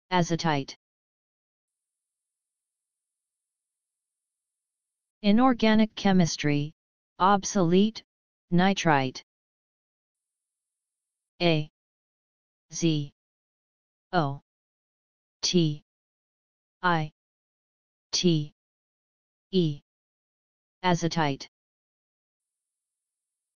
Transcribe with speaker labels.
Speaker 1: Azotite. Inorganic chemistry, obsolete, nitrite. A Z O T I T E. Azotite.